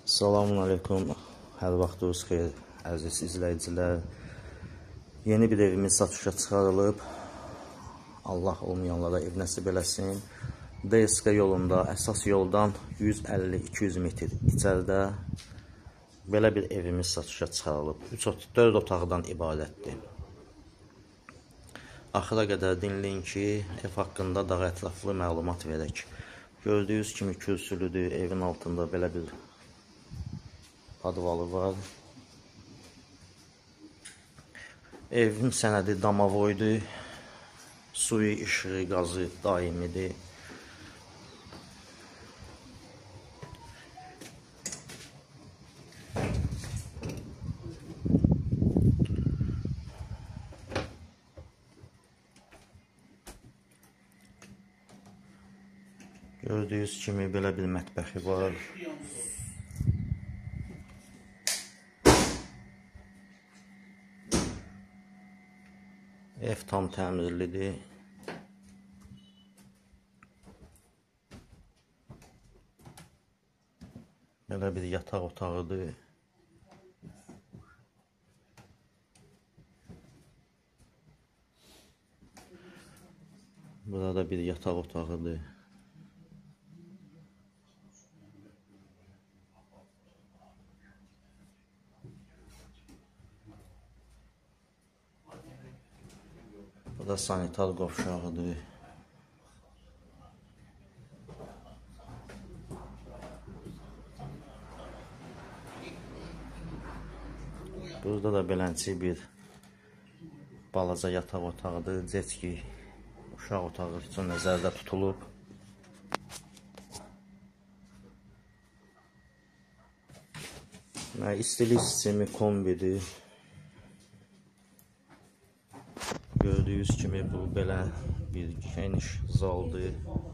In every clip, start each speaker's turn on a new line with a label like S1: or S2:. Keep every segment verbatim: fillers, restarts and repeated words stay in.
S1: Selamun Aleyküm, hər vaxtınız xeyir, əziz izləyicilər. Yeni bir evimiz satışa çıxarılıb. Allah olmayanlara ev nəsib eləsin. D S K yolunda, əsas yoldan yüz əlli iki yüz metr içəridə belə bir evimiz satışa çıxarılıb. dörd otaqdan ibarətdir. Axıra qədər dinləyin ki, ev haqqında daha ətraflı məlumat verək. Gördüyünüz kimi kürsülüdür, evin altında belə bir padvalı var. Evin sənədi damavoydur. Suyu, işığı, qazı daimidir. Gördüyünüz kimi belə bir mətbəxi var. Ev tam təmirlidir. Belə bir yataq otağıdır. Burada bir yataq otağıdır. Bu da sanitar qovşağıdır. Burada da belənçi bir balaca yataq otağıdır. Cetki uşaq otağı üçün nəzərdə tutulub. İstilik sistemi kombidir. Gördüyünüz kimi bu belə bir geniş zaldır.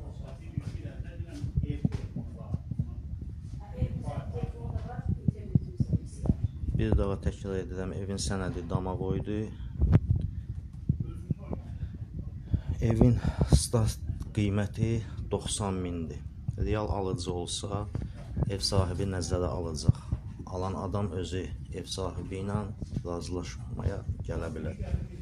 S1: Bir daha təkrar edirəm, evin sənədi damavoydur. Evin start qiyməti doxsan mindir. Real alıcı olsa ev sahibi nəzərə alacaq. Alan adam özü ev sahibi ilə razılaşmaya gələ bilər.